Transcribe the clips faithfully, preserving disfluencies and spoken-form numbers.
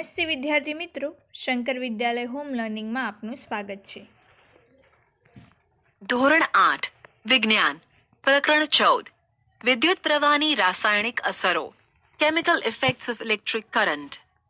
નમસ્તે વિદ્યાર્થી મિત્રો, શંકર વિદ્યાલય હોમ લર્નિંગમાં આપનું સ્વાગત છે. ધોરણ આઠ વિજ્ઞાન પ્રકરણ ચૌદ વિદ્યુત પ્રવાહની રાસાયણિક અસરો chemical effects of electric current.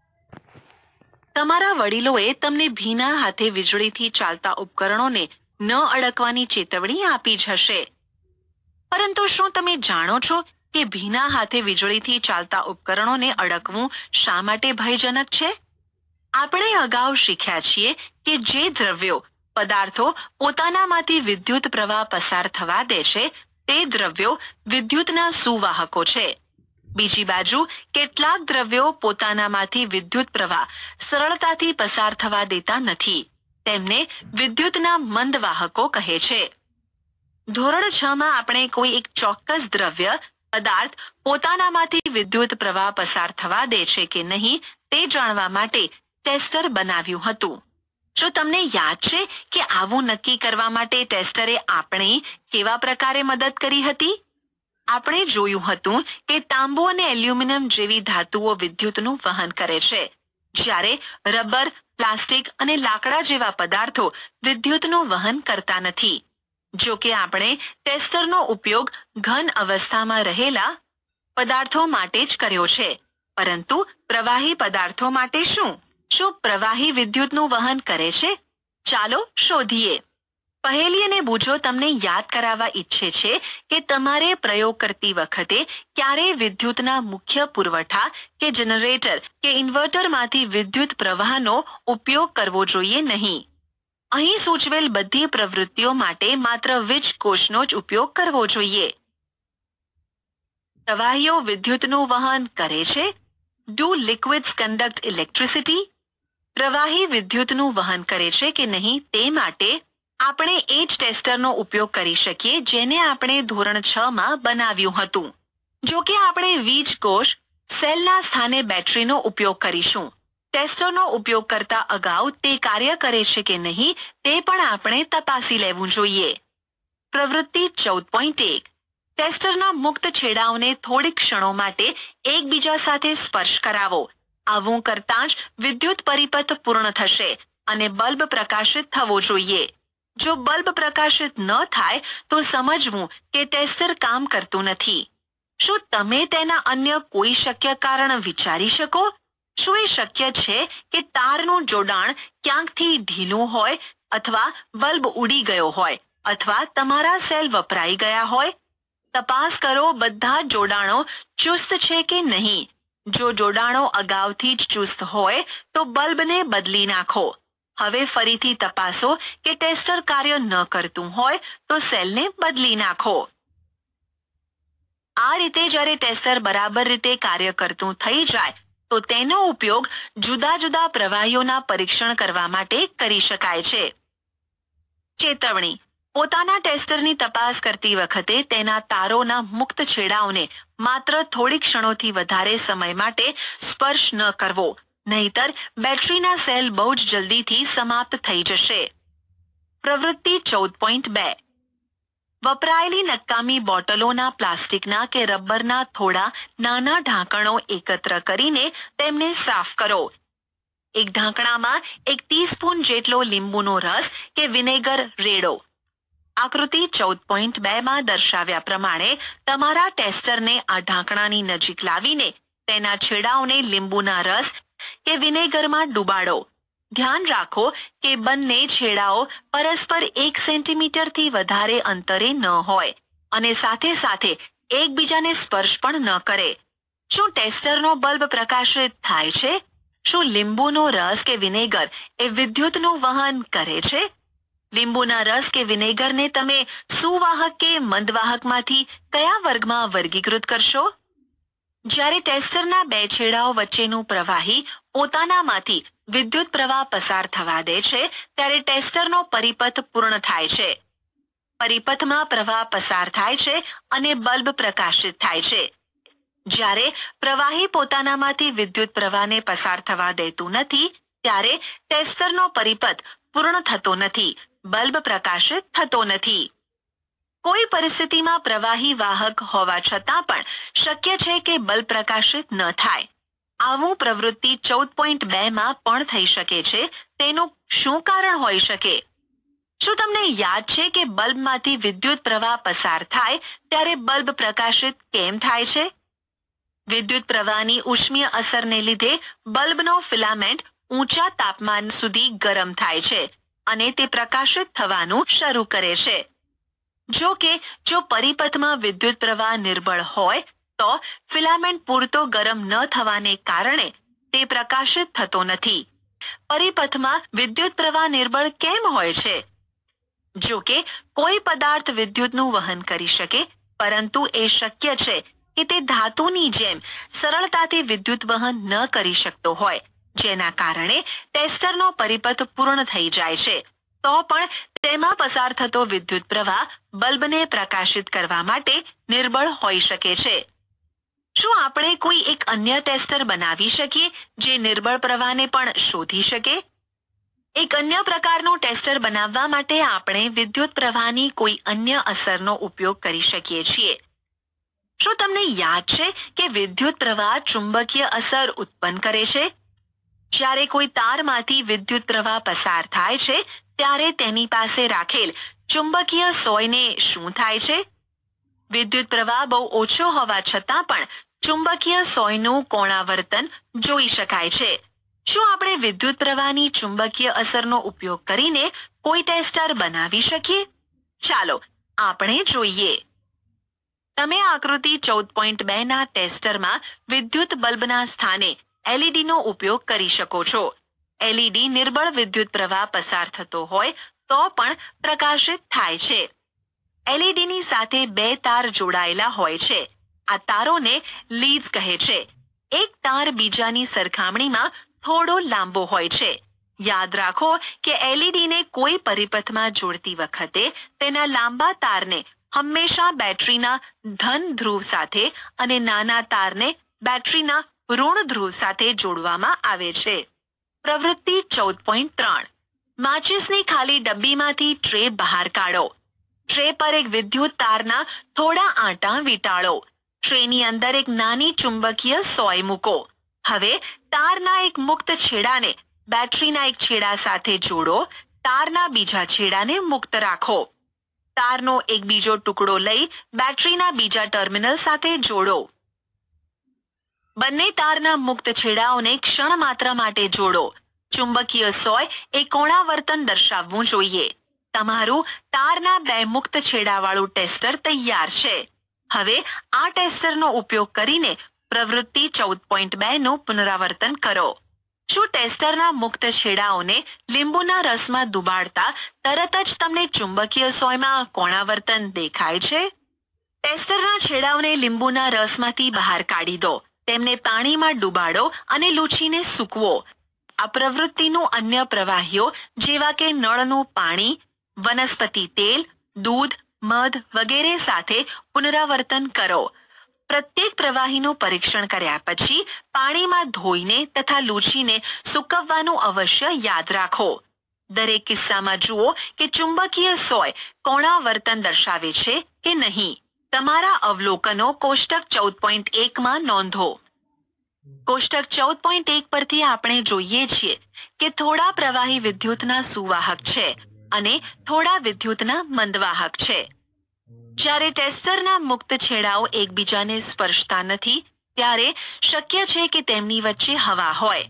તમારા વડીલોએ તમને ભીના હાથે વીજળીથી ચાલતા ઉપકરણોને ન અડકવાની ચેતવણી આપી જ હશે. પરંતુ શું તમે જાણો છો કે ભીના હાથે વીજળીથી ચાલતા ઉપકરણોને અડકવું શા માટે ભયજનક છે? આપણે અગાઉ શીખ્યા છીએ કે જે દ્રવ્યો પદાર્થો પોતાનામાંથી વિદ્યુત પ્રવાહ પસાર થવા દે છે તે દ્રવ્યો વિદ્યુતના સુવાહકો છે. બીજી બાજુ કેટલાક દ્રવ્યો પોતાનામાંથી વિદ્યુત પ્રવાહ સરળતાથી પસાર થવા દેતા નથી. તેમને વિદ્યુતના મંદ વાહકો કહે છે. ધોરણ છ માં આપણે કોઈ એક ચોક્કસ દ્રવ્ય પદાર્થ પોતાનામાંથી વિદ્યુત પ્રવાહ પસાર થવા દે છે કે નહીં તે જાણવા માટે ટેસ્ટર બનાવ્યું હતું. શું તમને યાદ છે કે આવું નક્કી કરવા માટે ટેસ્ટરે આપણી કેવા પ્રકારે મદદ કરી હતી? આપણે જોયું હતું કે તાંબુ અને એલ્યુમિનિયમ જેવી ધાતુઓ વિદ્યુતનું વહન કરે છે, જ્યારે રબર, પ્લાસ્ટિક અને લાકડા જેવા પદાર્થો વિદ્યુતનું વહન કરતા નથી. જો કે આપણે ટેસ્ટરનો ઉપયોગ ઘન અવસ્થામાં રહેલા પદાર્થો માટે જ કર્યો છે, પરંતુ પ્રવાહી પદાર્થો માટે શું? શું પ્રવાહી વિદ્યુતનું વહન કરે છે? ચાલો શોધીએ. પહેલી બૂજો તમને યાદ કરાવવા ઈચ્છે છે કે તમારે પ્રયોગ કરતી વખતે ક્યારેય વિદ્યુતના મુખ્ય પુરવઠા કે જનરેટર કે ઇન્વર્ટરમાંથી વિદ્યુત પ્રવાહનો ઉપયોગ કરવો જોઈએ નહીં. અહીં સૂચવેલ બધી પ્રવૃત્તિઓ માટે માત્ર વીજ કોષનો જ ઉપયોગ કરવો જોઈએ. પ્રવાહીઓ વિદ્યુતનું વહન કરે છે. Do liquids conduct electricity? પ્રવાહી વિદ્યુતનું વહન કરે છે કે નહીં તે માટે આપણે એ જ ટેસ્ટરનો ઉપયોગ કરી શકીએ જેને આપણે ધોરણ છ માં બનાવ્યું હતું. જો કે આપણે વીજ કોષ સેલના સ્થાને બેટરીનો ઉપયોગ કરીશું. ટેસ્ટરનો ઉપયોગ કરતા અગાઉ તે કાર્ય કરે છે કે નહીં તે પણ આપણે તપાસી લેવું જોઈએ. પ્રવૃત્તિ ચૌદ પોઈન્ટ એક ટેસ્ટરના મુક્ત છેડાઓને થોડીક ક્ષણો માટે એકબીજા સાથે સ્પર્શ કરાવો. આવું કરતાં જ વિદ્યુત પરિપથ પૂર્ણ થશે અને બલ્બ પ્રકાશિત થવો જોઈએ. જો બલ્બ પ્રકાશિત ન થાય તો સમજવું કે ટેસ્ટર કામ કરતું નથી. શું તમે તેના અન્ય કોઈ શક્ય કારણ વિચારી શકો? શું એ શક્ય છે કે તારનું જોડાણ ક્યાંકથી ઢીલું હોય, અથવા બલ્બ ઉડી ગયો હોય, અથવા તમારા સેલ વપરાઈ ગયા હોય? તપાસ કરો બધા જોડાણો ચુસ્ત છે કે નહીં. જો જોડાણો અગાઉથી જ ચુસ્ત હોય તો બલ્બને બદલી નાખો. હવે ફરીથી તપાસો કે ટેસ્ટર કાર્ય ન કરતું હોય તો સેલને બદલી નાખો. આ રીતે જ્યારે ટેસ્ટર બરાબર રીતે કાર્ય કરતું થઈ જાય તો તેનો ઉપયોગ જુદા જુદા પ્રવાહીઓના પરીક્ષણ કરવા માટે કરી શકાય છે. ચેતવણી: પોતાના ટેસ્ટરની તપાસ કરતી વખતે તેના તારોના મુક્ત છેડાઓને માત્ર થોડી ક્ષણોથી વધારે સમય માટે સ્પર્શ ન કરવો, નહીતર બેટરીના સેલ બહુ જ જલ્દીથી સમાપ્ત થઈ જશે. પ્રવૃત્તિ ચૌદ પોઈન્ટ બે વપરાયેલી નકામી બોટલોના પ્લાસ્ટિકના કે રબરના થોડા નાના ઢાંકણો એકત્ર કરીને તેમને સાફ કરો. એક ઢાંકણામાં એક ટીસ્પૂન જેટલો લીંબુનો રસ કે વિનેગર રેડો. આકૃતિ ચૌદ પોઈન્ટ બે માં દર્શાવ્યા પ્રમાણે તમારા ટેસ્ટરને આ ઢાંકણાની નજીક લાવીને તેના છેડાઓને લીંબુના રસ કે વિનેગરમાં ડુબાડો. ધ્યાન રાખો કે બંને છેડાઓ પરસ્પર એક સેન્ટીમીટરથી વધારે અંતરે ન હોય અને સાથે સાથે એકબીજાને સ્પર્શ પણ ન કરે. શું ટેસ્ટરનો બલ્બ પ્રકાશિત થાય છે? શું લીંબુનો રસ કે વિનેગર એ વિદ્યુતનું વહન કરે છે? લીંબુના રસ કે વિનેગરને તમે સુવાહક કે મંદવાહકમાંથી કયા વર્ગમાં વર્ગીકૃત કરશો? જ્યારે ટેસ્ટરના બે છેડાઓ વચ્ચેનું પ્રવાહી પોતાનામાંથી વિદ્યુત પ્રવાહ પસાર થવા દે છે ત્યારે ટેસ્ટરનો પરિપથ પૂર્ણ થાય છે. પરિપથમાં પ્રવાહ પસાર થાય છે અને બલ્બ પ્રકાશિત થાય છે. જ્યારે પ્રવાહી પોતાનામાંથી વિદ્યુત પ્રવાહને પસાર થવા દેતું નથી ત્યારે ટેસ્ટરનો પરિપથ પૂર્ણ થતો નથી, બલ્બ પ્રકાશિત થતો નથી. કોઈ પરિસ્થિતિમાં પ્રવાહી વાહક હોવા છતાં પણ શક્ય છે કે બલ્બ પ્રકાશિત ન થાય. આવું પ્રવૃત્તિ ચૌદ પોઈન્ટ બે માં પણ થઈ શકે છે. તેનું શું કારણ હોઈ શકે? શું તમને યાદ છે કે બલ્બમાંથી વિદ્યુત પ્રવાહ પસાર થાય ત્યારે બલ્બ પ્રકાશિત કેમ થાય છે? વિદ્યુત પ્રવાહની ઉષ્મીય અસરને લીધે બલ્બનો ફિલામેન્ટ ઊંચા તાપમાન સુધી ગરમ થાય છે અને તે પ્રકાશિત થવાનું શરૂ કરે છે. જો કે જો પરિપથમાં વિદ્યુત પ્રવાહ નિર્બળ હોય તો ફિલામેન્ટ પૂરતો ગરમ ન થવાને કારણે તે પ્રકાશિત થતો નથી. પરિપથમાં વિદ્યુત પ્રવાહ નિર્બળ કેમ હોય છે? જો કે કોઈ પદાર્થ વિદ્યુતનું વહન કરી શકે, પરંતુ એ શક્ય છે કે તે ધાતુની જેમ સરળતાથી વિદ્યુત વહન ન કરી શકતો હોય, જેના કારણે ટેસ્ટરનો પરિપથ પૂર્ણ થઈ જાય છે. તો પણ તેમાં પસાર થતો વિદ્યુત પ્રવાહ બલ્બને પ્રકાશિત કરવા માટે નિર્બળ હોઈ શકે છે. શું આપણે કોઈ એક અન્ય ટેસ્ટર બનાવી શકીએ જે નિર્બળ પ્રવાહને પણ શોધી શકે? એક અન્ય પ્રકારનું ટેસ્ટર બનાવવા માટે આપણે વિદ્યુત પ્રવાહની કોઈ અન્ય અસરનો ઉપયોગ કરી શકીએ છીએ. શું તમને યાદ છે કે વિદ્યુત પ્રવાહ ચુંબકીય અસર ઉત્પન્ન કરે છે? જ્યારે કોઈ તારમાંથી વિદ્યુત પ્રવાહ પસાર થાય છે ત્યારે તેની પાસે રાખેલ ચુંબકીય સોયને શું થાય છે? વિદ્યુત પ્રવાહ બહુ ઓછો હોવા છતાં પણ ચુંબકીય સોયનું કોણાવર્તન જોઈ શકાય છે. શું આપણે વિદ્યુત પ્રવાહની ચુંબકીય અસરનો ઉપયોગ કરીને કોઈ ટેસ્ટર બનાવી શકીએ? ચાલો આપણે જોઈએ. તમે આકૃતિ ચૌદ પોઈન્ટ બે ના ટેસ્ટરમાં વિદ્યુત બલ્બના સ્થાને એલઈડીનો ઉપયોગ કરી શકો છો. એલઈડી નિર્બળ વિદ્યુત પ્રવાહ પસાર થતો હોય તો પણ પ્રકાશિત થાય છે. એલઈડીની સાથે બે તાર જોડાયેલા હોય છે. આ તારોને લીડ્સ કહે છે. એક તાર બીજાની સરખામણીમાં થોડો લાંબો હોય છે. યાદ રાખો કે એલઈડીને કોઈ પરિપથમાં જોડતી વખતે તેના લાંબા તારને હંમેશા બેટરીના ધન ધ્રુવ સાથે અને નાના તારને બેટરીના ઋણ ધ્રુવ સાથે જોડવામાં આવે છે. પ્રવૃત્તિ ચૌદ પોઈન્ટ ત્રણ. માચિસની ખાલી ડબ્બીમાંથી ટ્રે બહાર કાઢો. ટ્રે પર એક વિદ્યુત તારના થોડા આંટા વીંટાળો. ટ્રેની અંદર એક નાની ચુંબકીય સોય મૂકો. હવે તારના એક મુક્ત છેડાને બેટરીના એક છેડા સાથે જોડો. તારના બીજા છેડાને મુક્ત રાખો. તારનો એક બીજો ટુકડો લઈ બેટરીના બીજા ટર્મિનલ સાથે જોડો. બંને તારના મુક્ત છેડાઓને ક્ષણ માત્ર માટે જોડો. ચુંબકીય સોય એ કોણાવર્તન દર્શાવવું જોઈએ. તમારું તારના બે મુક્ત છેડાવાળું ટેસ્ટર તૈયાર છે. હવે આ ટેસ્ટરનો ઉપયોગ કરીને પ્રવૃત્તિ ચૌદ પોઈન્ટ બે નું પુનરાવર્તન કરો. શું ટેસ્ટરના મુક્ત છેડાઓને લીંબુના રસમાં ડુબાડતા તરત જ તમને ચુંબકીય સોયમાં કોણાવર્તન દેખાય છે? ટેસ્ટરના છેડાઓને લીંબુના રસમાંથી બહાર કાઢી દો. તેમને પાણીમાં ડુબાડો અને લૂછીને સૂકવો. આ પ્રવૃત્તિનું અન્ય પ્રવાહીઓ જેવા કે નળનું પાણી, વનસ્પતિ તેલ, દૂધ, મધ વગેરે સાથે પુનરાવર્તન કરો. પ્રત્યેક પ્રવાહીનું પરીક્ષણ કર્યા પછી પાણીમાં ધોઈને તથા લૂછીને સૂકવવાનું અવશ્ય યાદ રાખો. દરેક કિસ્સામાં જુઓ કે ચુંબકીય સોય કોણાવર્તન દર્શાવે છે કે નહીં. તમારા અવલોકનો કોષ્ટક ચૌદ પોઈન્ટ એક માં નોંધો. કોષ્ટક ચૌદ પોઈન્ટ એક પરથી આપણે જોઈએ છીએ કે થોડા પ્રવાહી વિદ્યુતના સુવાહક છે અને થોડા વિદ્યુતના મંદવાહક છે. જ્યારે ટેસ્ટરના મુક્ત છેડાઓ એકબીજાને સ્પર્શતા નથી ત્યારે શક્ય છે કે તેમની વચ્ચે હવા હોય.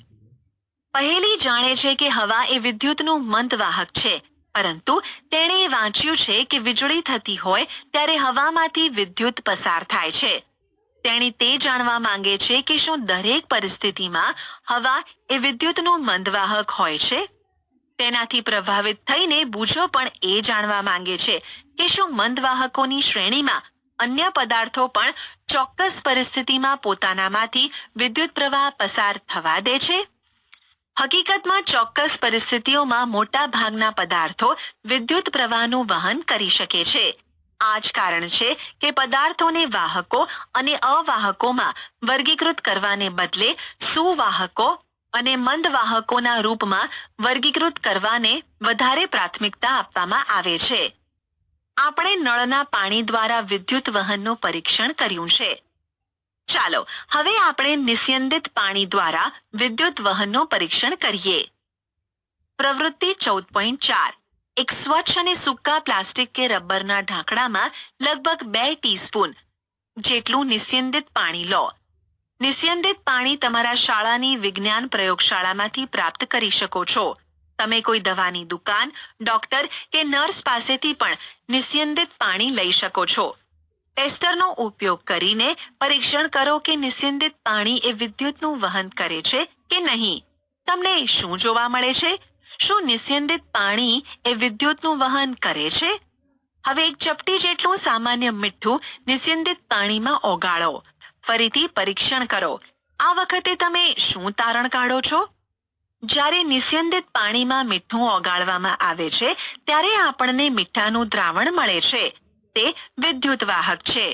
પહેલી જાણે છે કે હવા એ વિદ્યુતનું મંદવાહક છે, પરંતુ તેણે એ વાંચ્યું છે કે વીજળી થતી હોય ત્યારે હવામાંથી વિદ્યુત પસાર થાય છે. તેણી તે જાણવા માંગે છે કે શું દરેક પરિસ્થિતિમાં હવા એ વિદ્યુતનું મંદવાહક હોય છે. તેનાથી પ્રભાવિત થઈને બૂજો પણ એ જાણવા માંગે છે કે શું મંદવાહકોની શ્રેણીમાં અન્ય પદાર્થો પણ ચોક્કસ પરિસ્થિતિમાં પોતાનામાંથી વિદ્યુત પ્રવાહ પસાર થવા દે છે. હકીકતમાં ચોક્કસ પરિસ્થિતિઓમાં મોટા ભાગના પદાર્થો વિદ્યુત પ્રવાહનું વહન કરી શકે છે. આ જ કારણ છે કે પદાર્થોને વાહકો અને અવાહકોમાં વર્ગીકૃત કરવાને બદલે સુવાહકો અને મંદવાહકોના રૂપમાં વર્ગીકૃત કરવાને વધારે પ્રાથમિકતા આપવામાં આવે છે. આપણે નળના પાણી દ્વારા વિદ્યુત વહનનું પરીક્ષણ કર્યું છે. ચાલો હવે આપણે નિસ્યંદિત પાણી દ્વારા વિદ્યુત વહનનું પરીક્ષણ કરીએ. પ્રવૃત્તિ ચૌદ પોઈન્ટ ચાર. એક સ્વચ્છ અને સૂકા પ્લાસ્ટિક કે રબરના ઢાંકણામાં લગભગ બે ટીસ્પૂન જેટલું નિસ્યંદિત પાણી લો. નિસ્યંદિત પાણી તમારા શાળાની વિજ્ઞાન પ્રયોગશાળામાંથી પ્રાપ્ત કરી શકો છો. તમે કોઈ દવાની દુકાન, ડોક્ટર કે નર્સ પાસેથી પણ નિસ્યંદિત પાણી લઈ શકો છો. ટેસ્ટરનો ઉપયોગ કરીને પરીક્ષણ કરો કે નિસ્યંદિત પાણી એ વિદ્યુતનું વહન કરે છે કે નહીં. તમને શું જોવા મળે છે? શું નિસ્યંદિત પાણી એ વિદ્યુતનું વહન કરે છે? હવે એક ચપટી જેટલું સામાન્ય મીઠું નિસ્યંદિત પાણીમાં ઓગાળો. ફરીથી પરીક્ષણ કરો. આ વખતે તમે શું તારણ કાઢો છો? જ્યારે નિસ્યંદિત પાણીમાં મીઠું ઓગાળવામાં આવે છે ત્યારે આપણને મીઠાનું દ્રાવણ મળે છે. તે વિદ્યુત વાહક છે.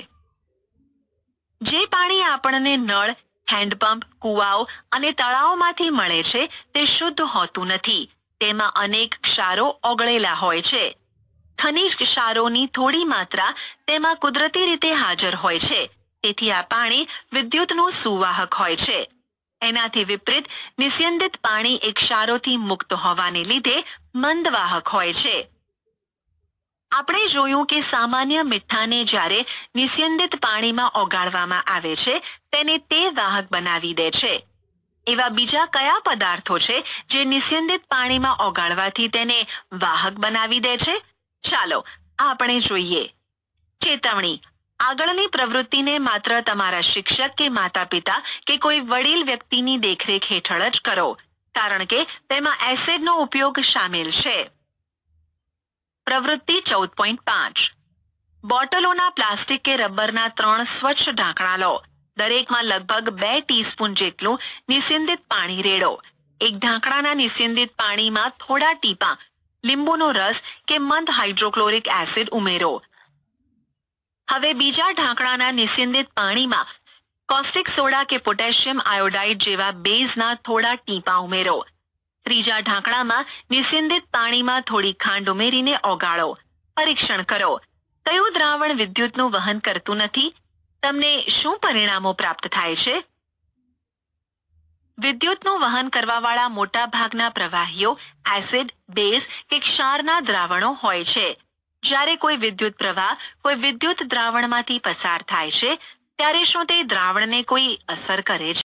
જે પાણી આપણને નળ, હેન્ડપંપ, કુવાઓ અને તળાવોમાંથી મળે છે તે શુદ્ધ હોતું નથી. તેમાં અનેક ક્ષારો ઓગળેલા હોય છે. ખનિજ ક્ષારોની થોડી માત્રા તેમાં કુદરતી રીતે હાજર હોય છે. તેથી આ પાણી વિદ્યુતનું સુવાહક હોય છે. એનાથી વિપરીત નિસ્યંદિત પાણી એ ક્ષારોથી મુક્ત હોવાને લીધે મંદવાહક હોય છે. આપણે જોયું કે સામાન્ય મીઠાને જ્યારે નિસ્યંદિત પાણીમાં ઓગાળવામાં આવે છે તેને તે વાહક બનાવી દે છે. એવા બીજા કયા પદાર્થો છે જે નિસ્યંદિત પાણીમાં ઓગાળવાથી તેને વાહક બનાવી દે છે? ચાલો આપણે જોઈએ. ચેતવણી: આગળની પ્રવૃત્તિને માત્ર તમારા શિક્ષક કે માતા પિતા કે કોઈ વડીલ વ્યક્તિની દેખરેખ હેઠળ જ કરો, કારણ કે તેમાં એસિડનો ઉપયોગ શામેલ છે. પ્રવૃત્તિ ચૌદ પોઈન્ટ પાંચ. બોટલોના પ્લાસ્ટિક કે રબરના ત્રણ સ્વચ્છ ઢાંકણા લો. દરેકમાં લગભગ બે ટીસ્પૂન જેટલું નિસ્યંદિત પાણી રેડો. એક ઢાંકણાના નિસ્યંદિત પાણીમાં થોડા ટીપાં લીંબુનો રસ કે મંદ હાઇડ્રોક્લોરિક એસિડ ઉમેરો. હવે બીજા ઢાંકણાના નિસ્યંદિત પાણીમાં કોસ્ટિક સોડા કે પોટેશિયમ આયોડાઇડ જેવા બેઝના થોડા ટીપાં ઉમેરો. ત્રીજા ઢાંકણામાં નિસ્યંદિત પાણીમાં થોડી ખાંડ ઉમેરીને ઓગાળો. પરીક્ષણ કરો. કયું દ્રાવણ વિદ્યુતનું વહન કરતું નથી? તમને શું પરિણામો પ્રાપ્ત થાય છે? વિદ્યુતનું વહન કરવાવાળા મોટા ભાગના પ્રવાહીઓ એસિડ, બેઝ કે ક્ષારના દ્રાવણો હોય છે. જ્યારે કોઈ વિદ્યુત પ્રવાહ કોઈ વિદ્યુત દ્રાવણમાંથી પસાર થાય છે ત્યારે શું તે દ્રાવણને કોઈ અસર કરે છે?